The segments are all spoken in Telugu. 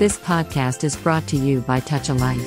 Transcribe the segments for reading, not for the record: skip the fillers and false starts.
This podcast is brought to you by Touch a Life.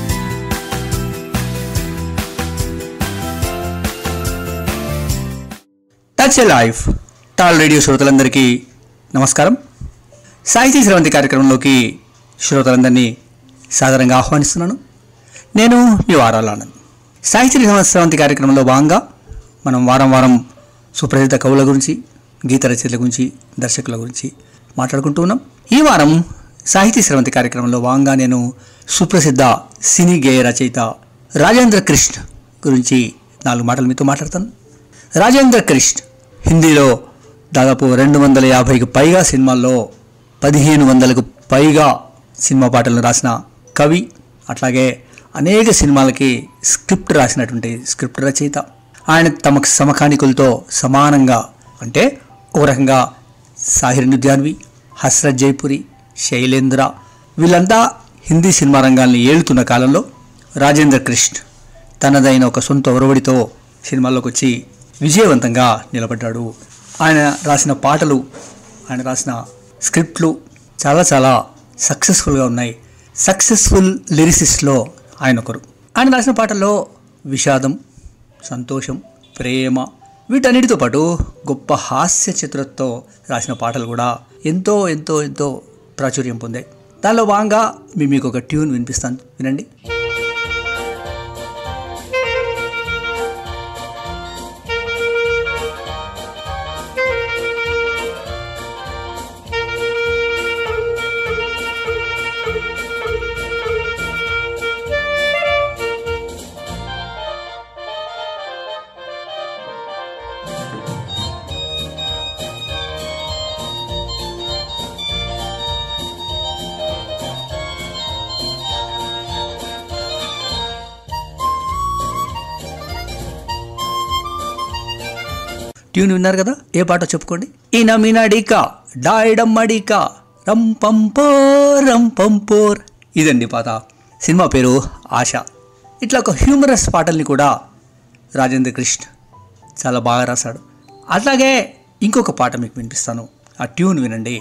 Touch a Life TAL radio శ్రోతలందరికీ నమస్కారం. సాహితీ స్రవంతి కార్యక్రమంలోకి శ్రోతలందరినీ సాదరంగా ఆహ్వానిస్తున్నాను. నేను మీ వారాలానంద్. సాహితీ స్రవంతి కార్యక్రమంలో భాగంగా మనం వారం వారం సుప్రసిద్ధ కవుల గురించి, గీత రచయితల గురించి, దర్శకుల గురించి మాట్లాడుకుంటూ ఉన్నాం. ఈ వారం సాహితీ స్రవంతి కార్యక్రమంలో భాగంగా నేను సుప్రసిద్ధ సినీ గేయ రచయిత రాజేంద్ర కృష్ణ గురించి 4 మాటలు మీతో మాట్లాడతాను. రాజేంద్ర కృష్ణ హిందీలో దాదాపు 250కి పైగా సినిమాల్లో 1500కు పైగా సినిమా పాటలను రాసిన కవి, అట్లాగే అనేక సినిమాలకి స్క్రిప్ట్ రాసినటువంటి స్క్రిప్ట్ రచయిత. ఆయన తమ సమకానికులతో సమానంగా, అంటే ఒక రకంగా సాహిర్ నుద్యాన్వి, హస్రత్ జైపురి, శైలేంద్ర వీళ్ళంతా హిందీ సినిమా రంగాన్ని ఏలుతున్న కాలంలో రాజేంద్ర కృష్ణ తనదైన ఒక సొంత ఒరవడితో సినిమాల్లోకి వచ్చి విజయవంతంగా నిలబడ్డాడు. ఆయన రాసిన పాటలు, ఆయన రాసిన స్క్రిప్ట్లు చాలా చాలా సక్సెస్ఫుల్గా ఉన్నాయి. సక్సెస్ఫుల్ లిరిసిస్ట్లో ఆయన ఒకరు. ఆయన రాసిన పాటల్లో విషాదం, సంతోషం, ప్రేమ వీటన్నిటితో పాటు గొప్ప హాస్య చిత్రంతో రాసిన పాటలు కూడా ఎంతో ఎంతో ఎంతో ప్రాచుర్యం పొందాయి. దానిలో భాగంగా మీకు ఒక ట్యూన్ వినిపిస్తాను, వినండి. ట్యూన్ విన్నారు కదా, ఏ పాటో చెప్పుకోండి. ఇనమినడికా డాయిడమ్మడికా రంపంపోర్ రంపంపోర్, ఇదండి పాట. సినిమా పేరు ఆశ. ఇట్లా ఒక హ్యూమరస్ పాటల్ని కూడా రాజేంద్ర కృష్ణ చాలా బాగా రాశాడు. అట్లాగే ఇంకొక పాట మీకు వినిపిస్తాను, ఆ ట్యూన్ వినండి.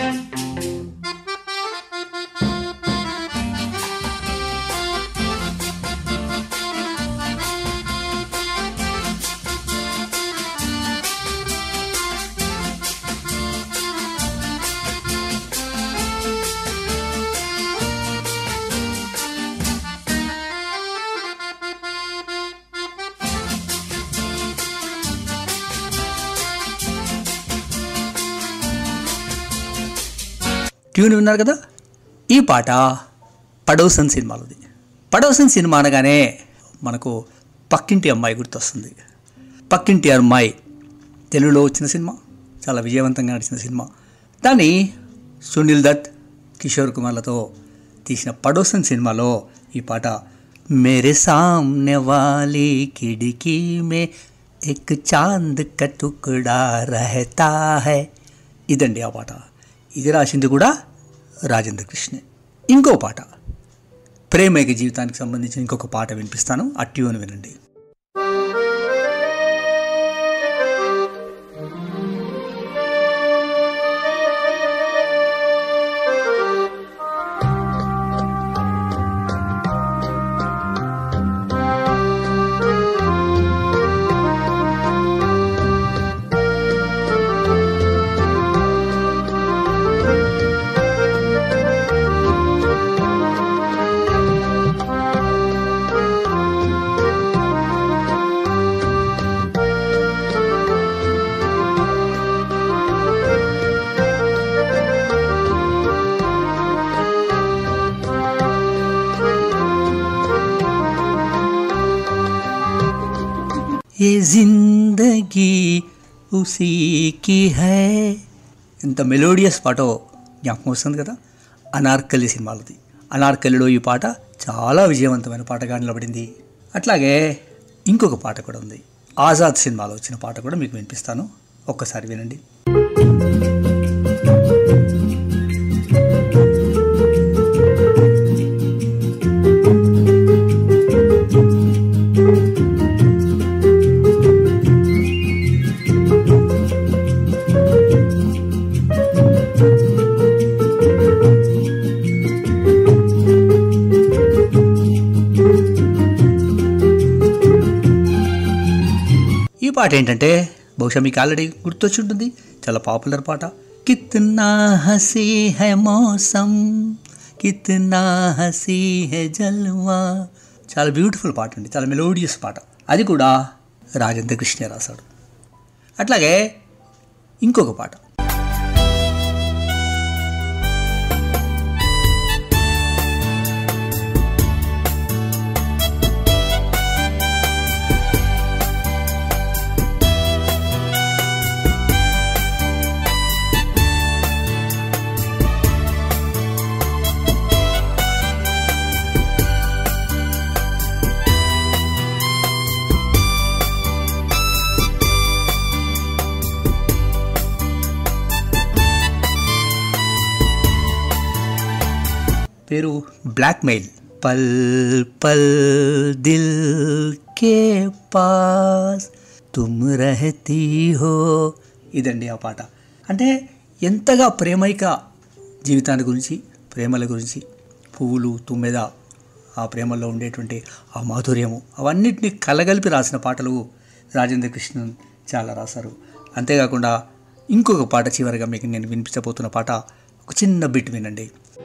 ట్యూన్ విన్నారు కదా. ఈ పాట పడోసన్ సినిమాలోది. పడోసన్ సినిమా అనగానే మనకు పక్కింటి అమ్మాయి గుర్తొస్తుంది. పక్కింటి అమ్మాయి తెలుగులో వచ్చిన సినిమా, చాలా విజయవంతంగా నడిచిన సినిమా. దాన్ని సునీల్ దత్, కిషోర్ కుమార్లతో తీసిన పడోసన్ సినిమాలో ఈ పాట మేరే సామ్నే వాలీ కిడికీ మే ఎక్ చాంద్ కా టుక్డా రహతా హై, ఇదండి ఆ పాట. ఇది రాసింది కూడా రాజేంద్ర కృష్ణే. ఇంకో పాట, ప్రేమకి జీవితానికి సంబంధించిన ఇంకొక పాట వినిపిస్తాను, ఆ ట్యూన్ వినండి. ఏ జిందగీ ఉసీ కి హై, ఎంత మెలోడియస్ పాటో జ్ఞాపకం వస్తుంది కదా. అనార్కలి సినిమాలది. అనార్కలిలో ఈ పాట చాలా విజయవంతమైన పాటగా నిలబడింది. అట్లాగే ఇంకొక పాట కూడా ఉంది, ఆజాద్ సినిమాలో వచ్చిన పాట కూడా మీకు వినిపిస్తాను, ఒక్కసారి వినండి. పాట ఏంటంటే బహుశా మీకు ఆల్రెడీ గుర్తొచ్చి ఉంటుంది, చాలా పాపులర్ పాట. కిత్నా హసీ హై మౌసం, కిత్నా హసీ హై జల్వా. చాలా బ్యూటిఫుల్ పాట అండి, చాలా మెలోడియస్ పాట. అది కూడా రాజేంద్ర కృష్ణ రాశాడు. అట్లాగే ఇంకొక పాట పేరు బ్లాక్మెయిల్. పల్ పల్ దిల్ కే పాస్ తుమ్ రహతీ హో. ఇదండి ఆ పాట. అంటే ఎంతగా ప్రేమైక జీవితాన్ని గురించి, ప్రేమల గురించి, పువ్వులు, తుమ్మెద, ఆ ప్రేమల్లో ఉండేటువంటి ఆ మాధుర్యము, అవన్నిటిని కలగలిపి రాసిన పాటలు రాజేంద్ర కృష్ణన్ చాలా రాశారు. అంతేకాకుండా ఇంకొక పాట చివరిగా మీకు నేను వినిపించబోతున్న పాట, ఒక చిన్న బిట్ వినండి.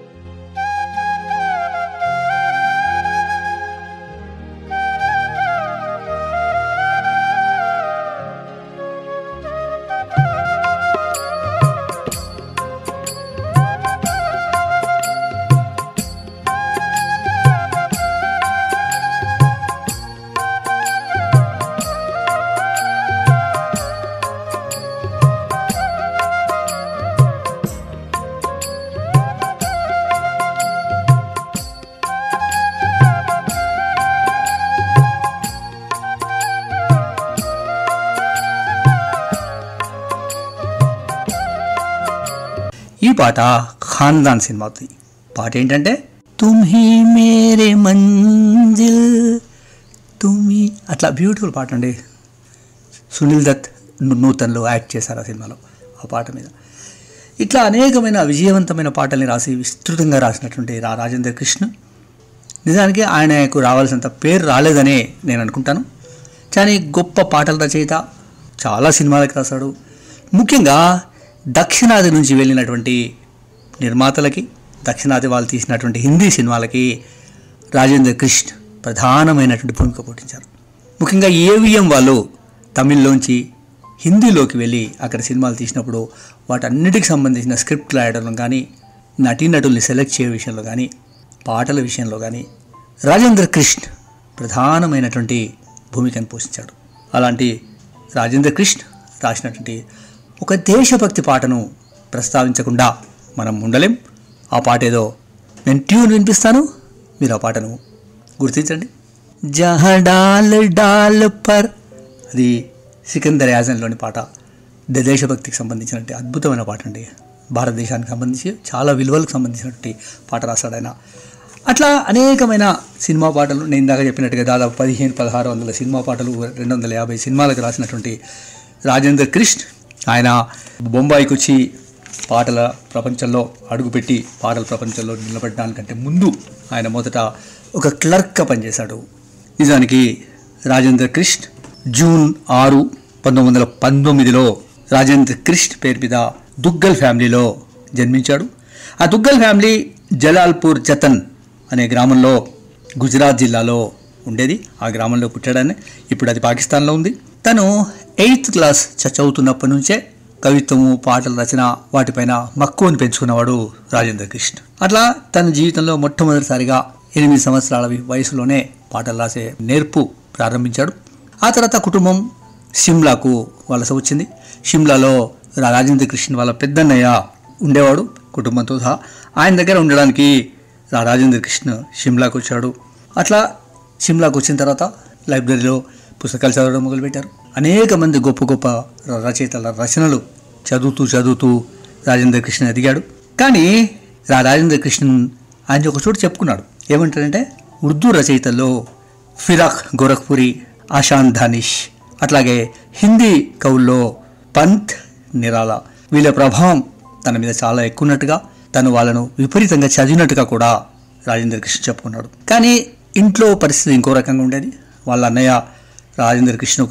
ఈ పాట ఖాన్దాన్ సినిమాది. పాట ఏంటంటే తుమ్ హీ మేరే మంజిల్ తుమి. అట్లా బ్యూటిఫుల్ పాట అండి. సునీల్ దత్ నూతన్లో యాక్ట్ చేశారు ఆ సినిమాలో ఆ పాట మీద. ఇట్లా అనేకమైన విజయవంతమైన పాటల్ని రాసి విస్తృతంగా రాసినటువంటి రాజేంద్ర కృష్ణ, నిజానికి ఆయనకు రావాల్సినంత పేరు రాలేదనే నేను అనుకుంటాను. కానీ గొప్ప పాటల రచయిత, చాలా సినిమాలకు రాశాడు. ముఖ్యంగా దక్షిణాది నుంచి వెళ్ళినటువంటి నిర్మాతలకి, దక్షిణాది వాళ్ళు తీసినటువంటి హిందీ సినిమాలకి రాజేంద్ర కృష్ణ ప్రధానమైనటువంటి భూమిక పోషించారు. ముఖ్యంగా ఏవిఎం వాళ్ళు తమిళ్లోంచి హిందీలోకి వెళ్ళి అక్కడ సినిమాలు తీసినప్పుడు వాటన్నిటికి సంబంధించిన స్క్రిప్ట్ రాయడంలో కానీ, నటీనటుల్ని సెలెక్ట్ చేయే విషయంలో కానీ, పాటల విషయంలో కానీ రాజేంద్ర కృష్ణ ప్రధానమైనటువంటి భూమికను పోషించాడు. అలాంటి రాజేంద్ర కృష్ణ రాసినటువంటి ఒక దేశభక్తి పాటను ప్రస్తావించకుండా మనం ఉండలేం. ఆ పాట ఏదో నేను ట్యూన్ వినిపిస్తాను, మీరు ఆ పాటను గుర్తించండి. జహా డాల్ డాల్ పర్, అది సికందర్ యాజన్లోని పాట. దేశభక్తికి సంబంధించినటువంటి అద్భుతమైన పాట అండి. భారతదేశానికి సంబంధించి చాలా విలువలకు సంబంధించినటువంటి పాట రాశాడు ఆయన. అట్లా అనేకమైన సినిమా పాటలు, నేను ఇందాక చెప్పినట్టుగా దాదాపు 1500-1600 సినిమా పాటలు, 250 సినిమాలకు రాసినటువంటి రాజేంద్ర కృష్ణ ఆయన బొంబాయికి వచ్చి పాటల ప్రపంచంలో అడుగుపెట్టి పాటల ప్రపంచంలో నిలబడడానికంటే ముందు ఆయన మొదట ఒక క్లర్క్గా పనిచేశాడు. నిజానికి రాజేంద్ర కృష్ణ జూన్ 6, 1919లో రాజేంద్ర కృష్ణ పేరు మీద దుగ్గల్ ఫ్యామిలీలో జన్మించాడు. ఆ దుగ్గల్ ఫ్యామిలీ జలాల్పూర్ జతన్ అనే గ్రామంలో గుజరాత్ జిల్లాలో ఉండేది. ఆ గ్రామంలో పుట్టాడని. ఇప్పుడు అది పాకిస్తాన్లో ఉంది. తను 8th క్లాస్ చదువుతున్నప్పటి నుంచే కవిత్వము, పాటల రచన, వాటిపైన మక్కువని పెంచుకున్నవాడు రాజేంద్ర కృష్ణ. అట్లా తన జీవితంలో మొట్టమొదటిసారిగా 8 సంవత్సరాల వయసులోనే పాటలు రాసే నేర్పు ప్రారంభించాడు. ఆ తర్వాత కుటుంబం షిమ్లాకు వలస వచ్చింది. షిమ్లాలో రాజేంద్ర కృష్ణ వాళ్ళ పెద్దన్నయ్య ఉండేవాడు కుటుంబంతో సహా. ఆయన దగ్గర ఉండడానికి రాజేంద్ర కృష్ణ షిమ్లాకు వచ్చాడు. అట్లా షిమ్లాకు వచ్చిన తర్వాత లైబ్రరీలో పుస్తకాలు చదవడం మొదలుపెట్టారు. అనేక మంది గొప్ప గొప్ప రచయితల రచనలు చదువుతూ రాజేంద్ర కృష్ణ ఎదిగాడు. కానీ రాజేంద్ర కృష్ణన్ ఆయన ఒక చోటు చెప్పుకున్నాడు. ఏమంటాడంటే, ఉర్దూ రచయితల్లో ఫిరాక్ గోరఖ్పురి, ఆషాన్ దానిష్, అట్లాగే హిందీ కవుల్లో పంత్, నిరాలా, వీళ్ళ ప్రభావం తన మీద చాలా ఎక్కువ ఉన్నట్టుగా, తను వాళ్ళను విపరీతంగా చదివినట్టుగా కూడా రాజేంద్ర కృష్ణ చెప్పుకున్నాడు. కానీ ఇంట్లో పరిస్థితి ఇంకో రకంగా ఉండేది. వాళ్ళ అన్నయ్య రాజేంద్ర కృష్ణ ఒక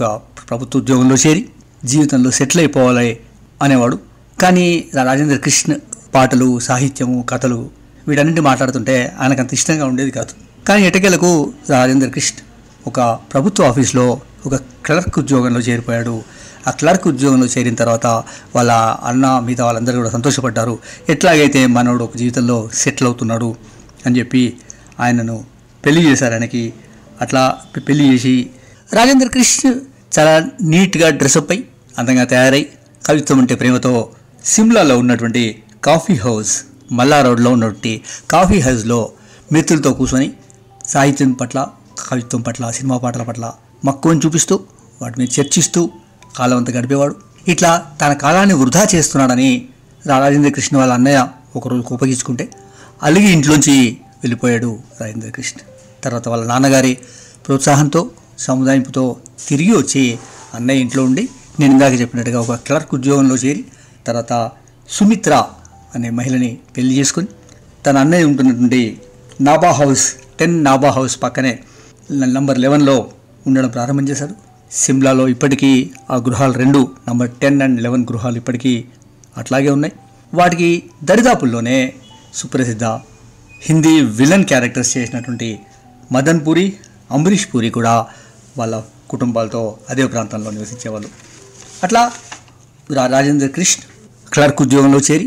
ప్రభుత్వ ఉద్యోగంలో చేరి జీవితంలో సెటిల్ అయిపోవాలి అనేవాడు. కానీ రాజేంద్ర కృష్ణ పాటలు, సాహిత్యము, కథలు వీటన్నింటి మాట్లాడుతుంటే ఆయనకు అంత ఇష్టంగా ఉండేది కాదు. కానీ ఎటకేలకు రాజేంద్ర కృష్ణ ఒక ప్రభుత్వ ఆఫీస్లో ఒక క్లర్క్ ఉద్యోగంలో చేరిపోయాడు. ఆ క్లర్క్ ఉద్యోగంలో చేరిన తర్వాత వాళ్ళ అన్న మిగతా వాళ్ళందరూ కూడా సంతోషపడ్డారు. ఎట్లాగైతే మనోడు ఒక జీవితంలో సెటిల్ అవుతున్నాడు అని చెప్పి ఆయనను పెళ్లి చేశారు. ఆయనకి అట్లా పెళ్లి చేసి రాజేంద్ర కృష్ణ చాలా నీట్గా డ్రెస్అప్ అయి అందంగా తయారై కవిత్వం అంటే ప్రేమతో సిమ్లాలో ఉన్నటువంటి కాఫీ హౌస్, మల్లా రోడ్లో ఉన్నటువంటి కాఫీ హౌస్లో మిత్రులతో కూర్చొని సాహిత్యం పట్ల, కవిత్వం పట్ల, సినిమా పాటల పట్ల మక్కువని చూపిస్తూ వాటి మీద చర్చిస్తూ కాలం అంతా గడిపేవాడు. ఇట్లా తన కాలాన్ని వృధా చేస్తున్నాడని రాజేంద్ర కృష్ణ వాళ్ళ అన్నయ్య ఒకరోజు కోపగించుకుంటే అలిగి ఇంట్లోంచి వెళ్ళిపోయాడు రాజేంద్ర కృష్ణ. తర్వాత వాళ్ళ నాన్నగారి ప్రోత్సాహంతో, సముదాయింపుతో తిరిగి వచ్చి అన్నయ్య ఇంట్లో ఉండి నేను ఇందాక చెప్పినట్టుగా ఒక క్లర్క్ ఉద్యోగంలో చేరి తర్వాత సుమిత్ర అనే మహిళని పెళ్లి చేసుకొని తన అన్నయ్య ఉంటున్నటువంటి నాబా హౌస్ 10 నాబా హౌస్ పక్కనే నంబర్ 11లో ఉండడం ప్రారంభం చేశాడు. సిమ్లాలో ఇప్పటికీ ఆ గృహాలు 2 నంబర్ 10 అండ్ 11 గృహాలు ఇప్పటికీ అట్లాగే ఉన్నాయి. వాటికి దరిదాపుల్లోనే సుప్రసిద్ధ హిందీ విలన్ క్యారెక్టర్స్ చేసినటువంటి మదన్ పూరి, అంబరీష్ పూరి కూడా వాళ్ళ కుటుంబాలతో అదే ప్రాంతంలో నివసించేవాళ్ళు. అట్లా రాజేంద్ర కృష్ణ క్లర్క్ ఉద్యోగంలో చేరి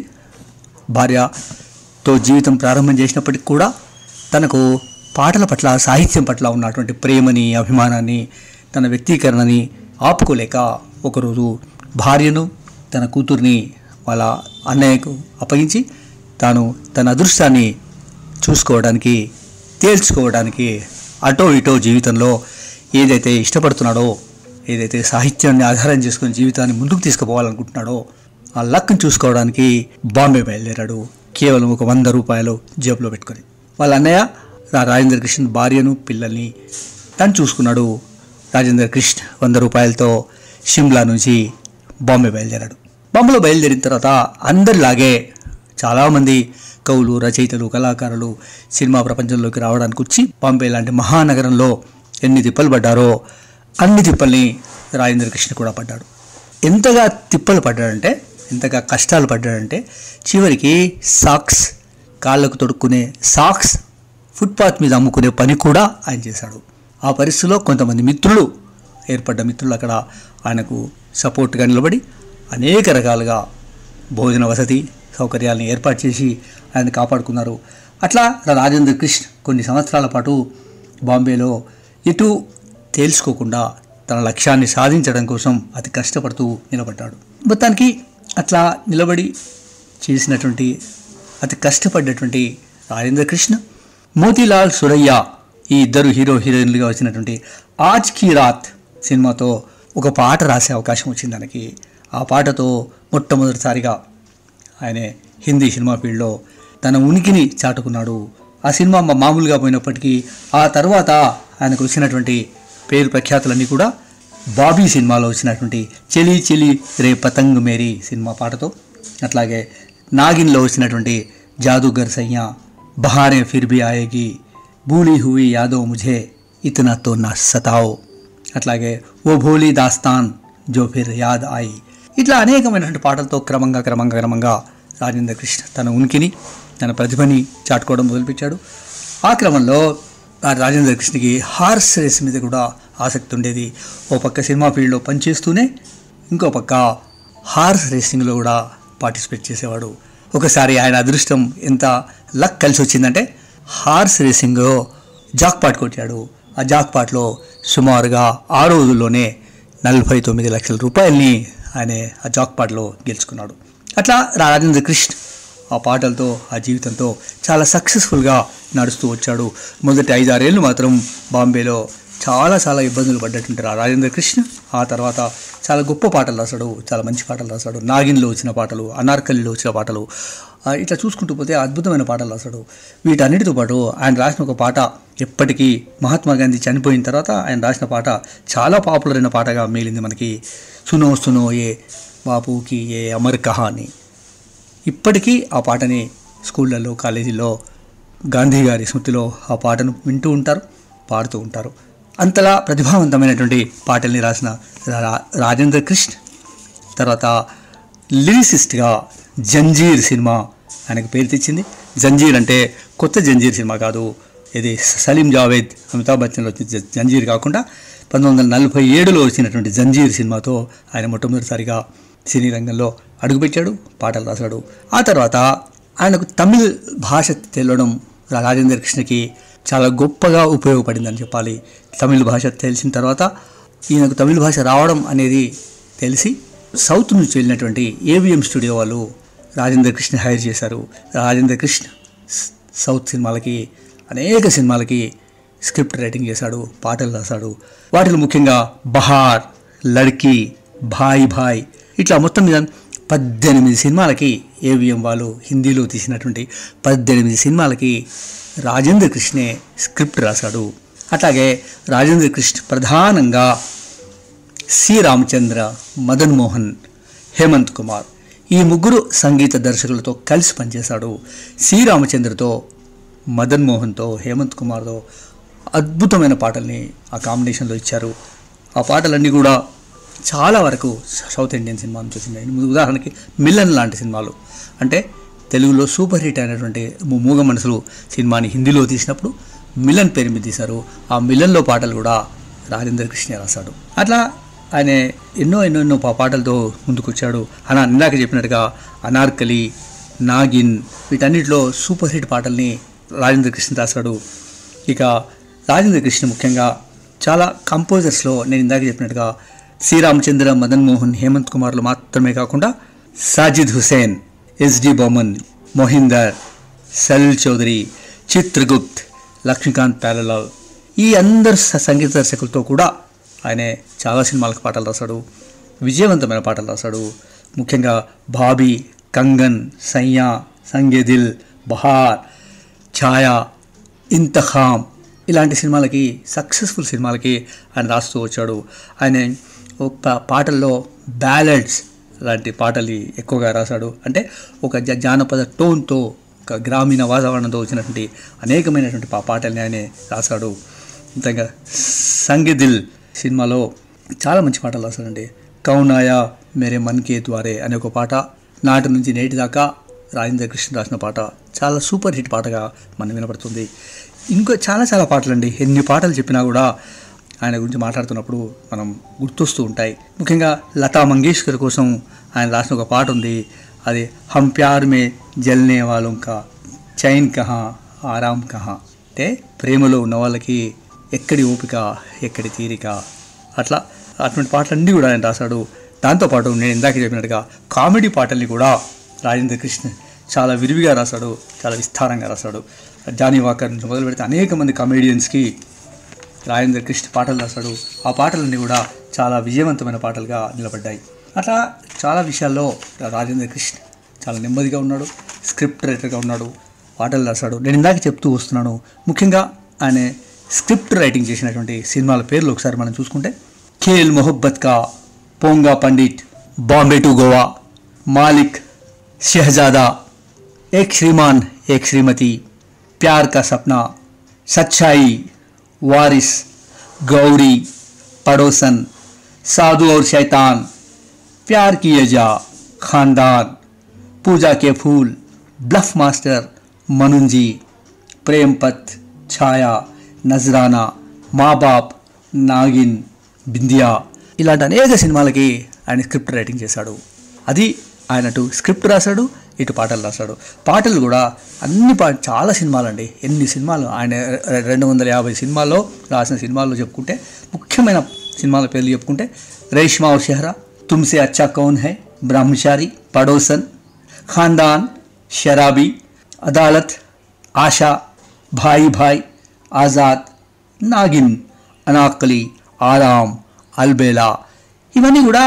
భార్యతో జీవితం ప్రారంభం చేసినప్పటికి కూడా తనకు పాటల పట్ల, సాహిత్యం పట్ల ఉన్నటువంటి ప్రేమని, అభిమానాన్ని, తన వ్యక్తీకరణని ఆపుకోలేక ఒకరోజు భార్యను, తన కూతుర్ని వాళ్ళ అన్నయ్యకు అప్పగించి తాను తన అదృష్టాన్ని చూసుకోవడానికి, తేల్చుకోవడానికి అటో ఇటో జీవితంలో ఏదైతే ఇష్టపడుతున్నాడో, ఏదైతే సాహిత్యాన్ని ఆధారం చేసుకుని జీవితాన్ని ముందుకు తీసుకుపోవాలనుకుంటున్నాడో ఆ లక్ని చూసుకోవడానికి బాంబే బయలుదేరాడు. కేవలం ఒక 100 రూపాయలు జేబులో పెట్టుకొని. వాళ్ళ అన్నయ్య రాజేంద్ర కృష్ణ భార్యను, పిల్లల్ని తను చూసుకున్నాడు. రాజేంద్ర కృష్ణ 100 రూపాయలతో షిమ్లా నుంచి బాంబే బయలుదేరాడు. బాంబేలో బయలుదేరిన తర్వాత అందరిలాగే చాలామంది కవులు, రచయితలు, కళాకారులు సినిమా ప్రపంచంలోకి రావడానికి వచ్చి బాంబే లాంటి మహానగరంలో ఎన్ని తిప్పలు పడ్డారో అన్ని తిప్పల్ని రాజేంద్ర కృష్ణ కూడా పడ్డాడు. ఎంతగా తిప్పలు పడ్డాడంటే, ఎంతగా కష్టాలు పడ్డాడంటే చివరికి సాక్స్, కాళ్ళకు తొడుక్కునే సాక్స్ ఫుట్పాత్ మీద అమ్ముకునే పని కూడా ఆయన చేశాడు. ఆ పరిస్థితిలో కొంతమంది మిత్రులు, ఏర్పడ్డ మిత్రులు అక్కడ ఆయనకు సపోర్ట్గా నిలబడి అనేక రకాలుగా భోజన వసతి సౌకర్యాలను ఏర్పాటు చేసి ఆయన కాపాడుకున్నారు. అట్లా రాజేంద్ర కృష్ణ కొన్ని సంవత్సరాల పాటు బాంబేలో ఎటు తేల్చుకోకుండా తన లక్ష్యాన్ని సాధించడం కోసం అతి కష్టపడుతూ నిలబడ్డాడు. మొత్తానికి అట్లా నిలబడి చేసినటువంటి, అతి కష్టపడ్డటువంటి రాజేంద్ర కృష్ణ మోతీలాల్ సురయ్య ఈ ఇద్దరు హీరో హీరోయిన్లుగా వచ్చినటువంటి ఆజ్ కీ రాత్ సినిమాతో ఒక పాట రాసే అవకాశం వచ్చింది ఆయనకి. ఆ పాటతో మొట్టమొదటిసారిగా ఆయన హిందీ సినిమా ఫీల్డ్లో తన ఉనికిని చాటుకున్నాడు. ఆ సినిమా మామూలుగా పోయినప్పటికీ ఆ తర్వాత ఆయనకు వచ్చినటువంటి పేరు ప్రఖ్యాతులన్నీ కూడా బాబీ సినిమాలో వచ్చినటువంటి చెలి చెలి రే పతంగ్ మేరీ సినిమా పాటతో, అట్లాగే నాగిన్లో వచ్చినటువంటి జాదూగర్ సయ్యా, బహారే ఫిర్ భీ ఆయేగి, భూలీ హుయి యాదో ముఝే, ఇతనా తో నా సతాओ, అట్లాగే ఓ భోలీ దాస్తాన్ జో ఫిర్ యాద్ ఆయి, ఇట్లా అనేకమైనటువంటి పాటలతో క్రమంగా రాజేంద్ర కృష్ణ తన ఉనికిని, తన ప్రతిభని చాటుకోవడం మొదలుపెట్టాడు. ఆ క్రమంలో రాజేంద్ర కృష్ణకి హార్స్ రేస్ మీద కూడా ఆసక్తి ఉండేది. ఓ పక్క సినిమా ఫీల్డ్లో పనిచేస్తూనే ఇంకో పక్క హార్స్ రేసింగ్లో కూడా పార్టిసిపేట్ చేసేవాడు. ఒకసారి ఆయన అదృష్టం ఎంత లక్ కలిసి వచ్చిందంటే హార్స్ రేసింగ్లో జాక్పాట్ కొట్టాడు. ఆ జాక్పాట్లో సుమారుగా ఆ రోజుల్లోనే 49 లక్షల రూపాయలని ఆయన ఆ జాక్పాట్లో గెలుచుకున్నాడు. అట్లా రాజేంద్ర కృష్ణ ఆ పాటలతో, ఆ జీవితంతో చాలా సక్సెస్ఫుల్గా నడుస్తూ వచ్చాడు. మొదటి 5-6 ఏళ్ళు మాత్రం బాంబేలో చాలా ఇబ్బందులు పడ్డటువంటి రాజేంద్ర కృష్ణ ఆ తర్వాత చాలా గొప్ప పాటలు రాశాడు, చాలా మంచి పాటలు రాశాడు. నాగిన్లో వచ్చిన పాటలు, అనార్కలిలో వచ్చిన పాటలు, ఇట్లా చూసుకుంటూ పోతే అద్భుతమైన పాటలు రాశాడు. వీటన్నిటితో పాటు ఆయన రాసిన ఒక పాట ఎప్పటికీ మహాత్మా గాంధీ చనిపోయిన తర్వాత ఆయన రాసిన పాట చాలా పాపులర్ అయిన పాటగా మిగిలింది మనకి. సునో సునో ఏ బాపుకి ఏ అమర్ కహాని. ఇప్పటికీ ఆ పాటని స్కూళ్ళల్లో, కాలేజీల్లో గాంధీ గారి స్మృతిలో ఆ పాటను వింటూ ఉంటారు, పాడుతూ ఉంటారు. అంతలా ప్రతిభావంతమైనటువంటి పాటల్ని రాసిన రాజేంద్ర కృష్ణ తర్వాత లిరిసిస్ట్గా జంజీర్ సినిమా ఆయనకు పేరు తెచ్చింది. జంజీర్ అంటే కొత్త జంజీర్ సినిమా కాదు, ఇది సలీం జావేద్ అమితాబ్ బచ్చన్లో వచ్చిన జంజీర్ కాకుండా 1947లో వచ్చినటువంటి జంజీర్ సినిమాతో ఆయన మొట్టమొదటిసారిగా సినీ రంగంలో అడుగుపెట్టాడు, పాటలు రాశాడు. ఆ తర్వాత ఆయనకు తమిళ్ భాష తెలియడం రాజేంద్ర కృష్ణకి చాలా గొప్పగా ఉపయోగపడిందని చెప్పాలి. తమిళ్ భాష తెలిసిన తర్వాత ఈయనకు తమిళ్ భాష రావడం అనేది తెలిసి సౌత్ నుంచి వెళ్ళినటువంటి ఏవిఎం స్టూడియో వాళ్ళు రాజేంద్ర కృష్ణ హైర్ చేశారు. రాజేంద్ర కృష్ణ సౌత్ సినిమాలకి అనేక సినిమాలకి స్క్రిప్ట్ రైటింగ్ చేశాడు, పాటలు రాశాడు. వాటిలో ముఖ్యంగా బహార్, లడ్కీ, భాయ్ భాయ్ ఇట్లా మొత్తం మీద 18 సినిమాలకి ఏవిఎం వాళ్ళు హిందీలో తీసినటువంటి 18 సినిమాలకి రాజేంద్ర కృష్ణే స్క్రిప్ట్ రాశాడు. అట్లాగే రాజేంద్ర కృష్ణ ప్రధానంగా సి రామచంద్ర, మదన్ మోహన్, హేమంత్ కుమార్ ఈ ముగ్గురు సంగీత దర్శకులతో కలిసి పనిచేశాడు. సి రామచంద్రతో, మదన్ మోహన్తో, హేమంత్ కుమార్తో అద్భుతమైన పాటల్ని ఆ కాంబినేషన్లో ఇచ్చారు. ఆ పాటలన్నీ కూడా చాలా వరకు సౌత్ ఇండియన్ సినిమా నుంచి వచ్చినాయి. ఉదాహరణకి మిలన్ లాంటి సినిమాలు, అంటే తెలుగులో సూపర్ హిట్ అయినటువంటి మూగ మనసులు సినిమాని హిందీలో తీసినప్పుడు మిలన్ పేరు మీద తీశారు. ఆ మిలన్లో పాటలు కూడా రాజేంద్ర కృష్ణ రాశాడు. అట్లా ఆయన ఎన్నో పాటలతో ముందుకొచ్చాడు. ఇందాక చెప్పినట్టుగా అనార్కలి, నాగిన్ వీటన్నిటిలో సూపర్ హిట్ పాటల్ని రాజేంద్ర కృష్ణ రాశాడు. ఇక రాజేంద్ర కృష్ణ ముఖ్యంగా చాలా కంపోజర్స్లో నేను ఇందాక చెప్పినట్టుగా సి రామచంద్ర, మదన్ మోహన్, హేమంత్ కుమార్లు మాత్రమే కాకుండా సాజిద్ హుసేన్, ఎస్డి బొమన్, మొహిందర్, సలిల్ చౌదరి, చిత్రగుప్త్, లక్ష్మీకాంత్ ప్యారలాల్ ఈ అందరు సంగీత దర్శకులతో కూడా ఆయన చాలా సినిమాలకు పాటలు రాశాడు, విజయవంతమైన పాటలు రాశాడు. ముఖ్యంగా బాబీ, కంగన్, సయ్యా, సంగేదిల్, బహార్, ఛాయా, ఇంతఖామ్ ఇలాంటి సినిమాలకి సక్సెస్ఫుల్ సినిమాలకి ఆయన రాస్తూ వచ్చాడు. ఆయన పాటల్లో బ్యాలడ్స్ లాంటి పాటలు ఎక్కువగా రాశాడు. అంటే ఒక జానపద టోన్తో, ఒక గ్రామీణ వాతావరణంతో వచ్చినటువంటి అనేకమైనటువంటి పాటల్ని ఆయన రాశాడు. ఇంకా సంగీదిల్ సినిమాలో చాలా మంచి పాటలు రాశాడండి. కౌనాయా మేరే మన్ కే ద్వారే అనే ఒక పాట నాటి నుంచి నేటి దాకా రాజేంద్ర కృష్ణ రాసిన పాట చాలా సూపర్ హిట్ పాటగా మనం వినపడుతుంది. ఇంకో చాలా పాటలండి. ఎన్ని పాటలు చెప్పినా కూడా ఆయన గురించి మాట్లాడుతున్నప్పుడు మనం గుర్తొస్తూ ఉంటాయి. ముఖ్యంగా లతా మంగేష్కర్ కోసం ఆయన రాసిన ఒక పాట ఉంది. అది హమ్ ప్యార్ మే జల్నే వాలోం కా చైన్ కహా ఆరామ్ కహా, అంటే ప్రేమలో ఉన్న వాళ్ళకి ఎక్కడి ఓపిక, ఎక్కడి తీరిక, అటువంటి పాటలన్నీ కూడా ఆయన రాశాడు. దాంతోపాటు నేను ఇందాక చెప్పినట్టుగా కామెడీ పాటల్ని కూడా రాజేంద్ర కృష్ణ చాలా విరివిగా రాశాడు, చాలా విస్తారంగా రాశాడు. జానీ వాకర్ నుంచి మొదలు పెడితే అనేక మంది కామెడియన్స్కి రాజేంద్ర కృష్ణ పాటలు రాశాడు. ఆ పాటలన్నీ కూడా చాలా విజయవంతమైన పాటలుగా నిలబడ్డాయి. అట్లా చాలా విషయాల్లో రాజేంద్ర కృష్ణ చాలా నెమ్మదిగా ఉన్నాడు, స్క్రిప్ట్ రైటర్గా ఉన్నాడు, పాటలు రాశాడు. నేను ఇందాక చెప్తూ వస్తున్నాను. ముఖ్యంగా ఆయన స్క్రిప్ట్ రైటింగ్ చేసినటువంటి సినిమాల పేర్లు ఒకసారి మనం చూసుకుంటే ఖేల్ మొహబ్బత్ కా, పోంగా పండిట్, బాంబే టు గోవా, మాలిక్, షహజాదా, ఏక్ శ్రీమాన్ ఏక్ శ్రీమతి, ప్యార్ కా సప్నా, సచ్చాయి, వారిస్, గౌరీ, పడోసన్, సాధు और शैतान, प्यार की यजा, खानदान, पूजा के फूल, ब्लफ मास्टर, मनुंजी, प्रेम पथ, छाया, నజరానా, మా బాప్, నాగిన్, బిందియా ఇలాంటి అనేక సినిమాలకి ఆయన స్క్రిప్ట్ రైటింగ్ చేశాడు. అది ఆయన అటు స్క్రిప్ట్ రాశాడు, ఇటు పాటలు రాశాడు. పాటలు కూడా చాలా సినిమాలండి. ఎన్ని సినిమాలు ఆయన 250 సినిమాల్లో రాసిన సినిమాల్లో చెప్పుకుంటే ముఖ్యమైన సినిమాల పేర్లు చెప్పుకుంటే రేష్మా ఔర్ షెహరా, తుమ్సే అచ్చా కౌన్ హై, బ్రహ్మచారి, పడోసన్, ఖాందాన్, షరాబీ, అదాలత్, ఆశా, భాయ్ భాయ్, ఆజాద్, నాగిన్, అనాకలి, ఆరామ్, అల్బేలా ఇవన్నీ కూడా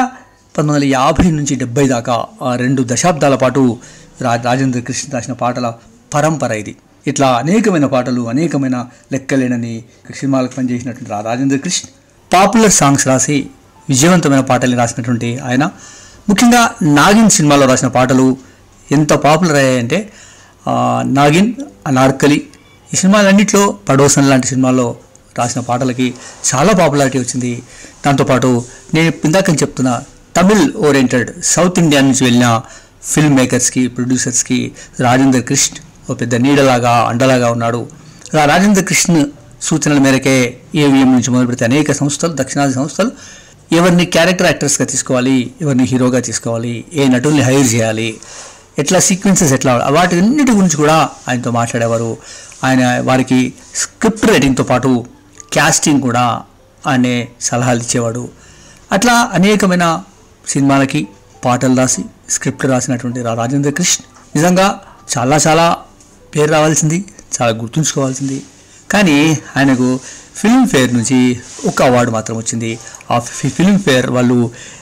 1950 నుంచి 70 దాకా 2 దశాబ్దాల పాటు రాజేంద్ర కృష్ణ రాసిన పాటల పరంపర ఇది. ఇట్లా అనేకమైన పాటలు, అనేకమైన లెక్కలేనని సినిమాలకు పనిచేసినటువంటి రాజేంద్ర కృష్ణ పాపులర్ సాంగ్స్ రాసి విజయవంతమైన పాటల్ని రాసినటువంటి ఆయన. ముఖ్యంగా నాగిన్ సినిమాలో రాసిన పాటలు ఎంత పాపులర్ అయ్యాయంటే నాగిన్, అనార్కలి ఈ సినిమాలన్నింటిలో, పడోసన్ లాంటి సినిమాల్లో రాసిన పాటలకి చాలా పాపులారిటీ వచ్చింది. దాంతోపాటు నేను ఇందాక చెప్తున్న తమిళ్ ఓరియంటెడ్ సౌత్ ఇండియా నుంచి వెళ్ళిన ఫిల్మ్ మేకర్స్కి, ప్రొడ్యూసర్స్కి రాజేంద్ర కృష్ణ ఒక పెద్ద నీడలాగా, అండలాగా ఉన్నాడు. రాజేంద్ర కృష్ణ సూచనల మేరకే ఏవిఎం నుంచి మొదలు పెడితే అనేక సంస్థలు, దక్షిణాది సంస్థలు ఎవరిని క్యారెక్టర్ యాక్టర్స్గా తీసుకోవాలి, ఎవరిని హీరోగా తీసుకోవాలి, ఏ నటుల్ని హైర్ చేయాలి, ఎట్లా సీక్వెన్సెస్ ఎట్లా, వాటి అన్నిటి గురించి కూడా ఆయనతో మాట్లాడేవారు. ఆయన వారికి స్క్రిప్ట్ రైటింగ్తో పాటు క్యాస్టింగ్ కూడా ఆయనే సలహాలు ఇచ్చేవాడు. అట్లా అనేకమైన సినిమాలకి పాటలు రాసి స్క్రిప్ట్ రాసినటువంటి రాజేంద్ర కృష్ణ నిజంగా చాలా చాలా పేరు రావాల్సింది, చాలా గుర్తుంచుకోవాల్సింది. కానీ ఆయనకు ఫిల్మ్ఫేర్ నుంచి ఒక అవార్డు మాత్రం వచ్చింది. ఆ ఫిల్మ్ఫేర్ వాళ్ళు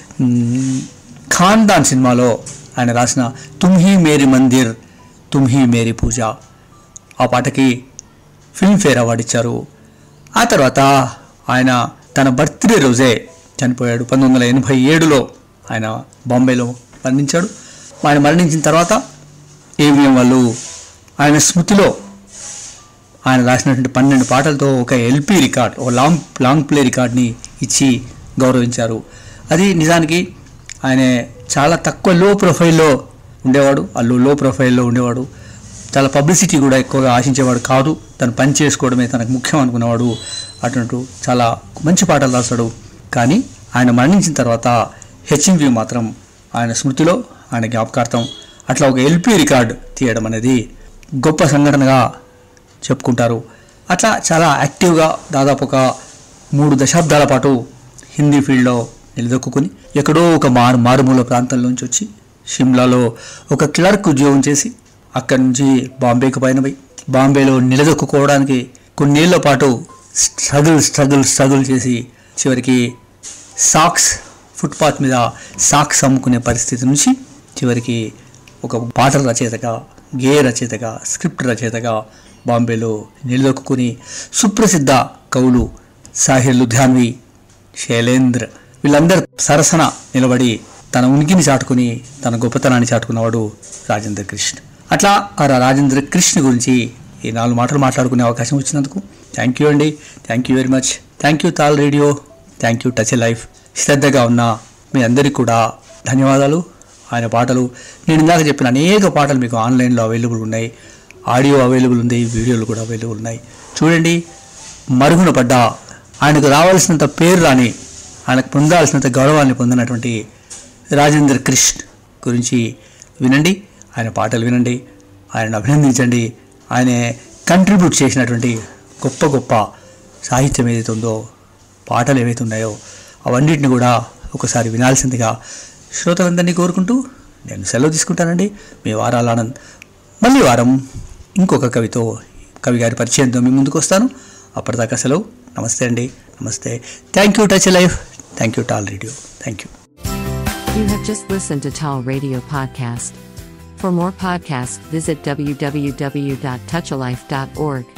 ఖాన్దాన్ సినిమాలో ఆయన రాసిన తుమ్హీ మేరీ మందిర్ తుమ్హీ మేరీ పూజ ఆ పాటకి ఫిల్మ్ఫేర్ అవార్డు ఇచ్చారు. ఆ తర్వాత ఆయన తన బర్త్డే రోజే చనిపోయాడు. 1987లో ఆయన బాంబేలో మరణించాడు. ఆయన మరణించిన తర్వాత ఏవిఎం వాళ్ళు ఆయన స్మృతిలో ఆయన రాసినటువంటి 12 పాటలతో ఒక ఎల్పి రికార్డ్, ఒక లాంగ్ ప్లే రికార్డ్ని ఇచ్చి గౌరవించారు. అది నిజానికి ఆయన చాలా తక్కువ లో ప్రొఫైల్లో ఉండేవాడు. లో ప్రొఫైల్లో ఉండేవాడు. చాలా పబ్లిసిటీ కూడా ఎక్కువగా ఆశించేవాడు కాదు. తను పని చేసుకోవడమే తనకు ముఖ్యం అనుకునేవాడు. అటు చాలా మంచి పాటలు రాశాడు. కానీ ఆయన మరణించిన తర్వాత హెచ్ఎంవి మాత్రం ఆయన స్మృతిలో, ఆయన జ్ఞాపకార్థం అట్లా ఒక ఎల్పి రికార్డ్ తీయడం అనేది గొప్ప సంఘటనగా చెప్పుకుంటారు. అట్లా చాలా యాక్టివ్గా దాదాపు ఒక 3 దశాబ్దాల పాటు హిందీ ఫీల్డ్లో నిలదొక్కుని ఎక్కడో ఒక మారుమూల ప్రాంతంలోంచి వచ్చి షిమ్లాలో ఒక క్లర్క్ ఉద్యోగం చేసి అక్కడి నుంచి బాంబేకి పయనమై బాంబేలో నిలదొక్కుకోవడానికి కొన్నేళ్ల పాటు స్ట్రగుల్ చేసి చివరికి ఫుట్పాత్ మీద సాక్స్ అమ్ముకునే పరిస్థితి నుంచి చివరికి ఒక పాటల రచయితగా, గేయ రచయితగా, స్క్రిప్ట్ రచయితగా బాంబేలో నిలదొక్కుని సుప్రసిద్ధ కవులు సాహిర్ లుధియాన్వి, శైలేంద్ర వీళ్ళందరూ సరసన నిలబడి తన ఉనికిని చాటుకుని తన గొప్పతనాన్ని చాటుకున్నవాడు రాజేంద్ర కృష్ణ. అట్లా ఆ రాజేంద్ర కృష్ణ గురించి ఈ 4 మాటలు మాట్లాడుకునే అవకాశం వచ్చినందుకు థ్యాంక్ యూ అండి. Thank you very much. Thank you Taal radio. Thank you touch life. శ్రద్ధగా ఉన్న మీ అందరికీ కూడా ధన్యవాదాలు. ఆయన పాటలు నేను ఇందాక చెప్పిన అనేక పాటలు మీకు ఆన్లైన్లో అవైలబుల్ ఉన్నాయి. ఆడియో అవైలబుల్ ఉంది, వీడియోలు కూడా అవైలబుల్ ఉన్నాయి. చూడండి. మరుగున పడ్డ, ఆయనకు రావాల్సినంత పేరు రాని, ఆయనకు పొందాల్సినంత గౌరవాన్ని పొందినటువంటి రాజేంద్ర కృష్ణ గురించి వినండి. ఆయన పాటలు వినండి. ఆయనను అభినందించండి. ఆయన కంట్రిబ్యూట్ చేసినటువంటి గొప్ప గొప్ప సాహిత్యం ఏదైతే ఉందో, పాటలు ఏవైతే ఉన్నాయో అవన్నిటిని కూడా ఒకసారి వినాల్సిందిగా శ్రోతలందరినీ కోరుకుంటూ నేను సెలవు తీసుకుంటానండి. మీ వారాల ఆనంద్. మళ్ళీ వారం ఇంకొక కవి గారి పరిచయంతో మీ ముందుకు వస్తాను. అప్పటిదాకా సెలవు. నమస్తే అండి. నమస్తే. Thank you touch life. Thank you Taal radio. Thank you. You have just listened to Tall Radio Podcast. For more podcasts, visit www.touchalife.org.